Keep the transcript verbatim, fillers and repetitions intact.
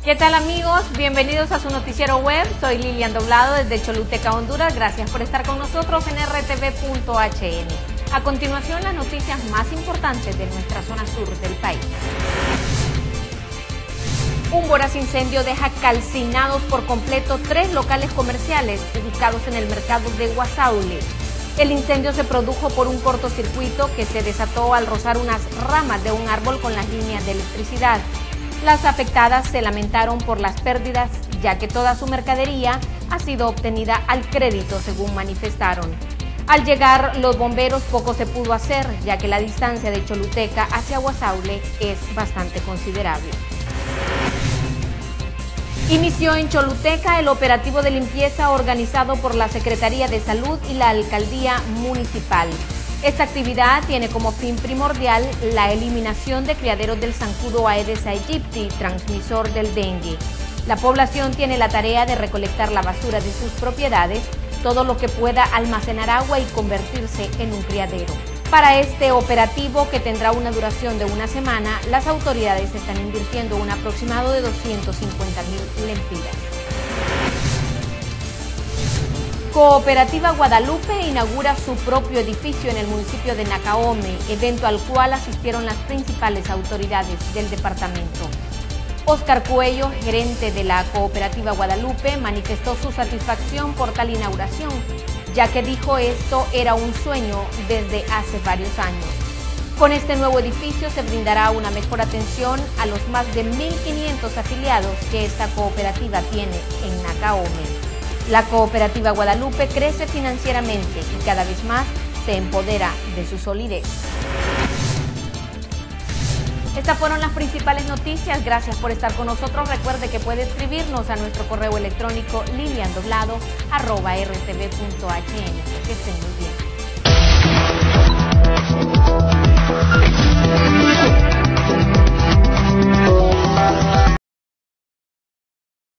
¿Qué tal, amigos? Bienvenidos a su noticiero web. Soy Lilian Doblado desde Choluteca, Honduras. Gracias por estar con nosotros en R T V punto H N. A continuación, las noticias más importantes de nuestra zona sur del país. Un voraz incendio deja calcinados por completo tres locales comerciales ubicados en el mercado de Guasaule. El incendio se produjo por un cortocircuito que se desató al rozar unas ramas de un árbol con las líneas de electricidad. Las afectadas se lamentaron por las pérdidas, ya que toda su mercadería ha sido obtenida al crédito, según manifestaron. Al llegar los bomberos, poco se pudo hacer, ya que la distancia de Choluteca hacia Guasaule es bastante considerable. Inició en Choluteca el operativo de limpieza organizado por la Secretaría de Salud y la Alcaldía Municipal. Esta actividad tiene como fin primordial la eliminación de criaderos del zancudo Aedes aegypti, transmisor del dengue. La población tiene la tarea de recolectar la basura de sus propiedades, todo lo que pueda almacenar agua y convertirse en un criadero. Para este operativo, que tendrá una duración de una semana, las autoridades están invirtiendo un aproximado de doscientos cincuenta mil lempiras. Cooperativa Guadalupe inaugura su propio edificio en el municipio de Nacaome, evento al cual asistieron las principales autoridades del departamento. Óscar Cuello, gerente de la Cooperativa Guadalupe, manifestó su satisfacción por tal inauguración, ya que dijo esto era un sueño desde hace varios años. Con este nuevo edificio se brindará una mejor atención a los más de mil quinientos afiliados que esta cooperativa tiene en Nacaome. La Cooperativa Guadalupe crece financieramente y cada vez más se empodera de su solidez. Estas fueron las principales noticias. Gracias por estar con nosotros. Recuerde que puede escribirnos a nuestro correo electrónico lilian doblado arroba r t v punto h n. Que estén muy bien.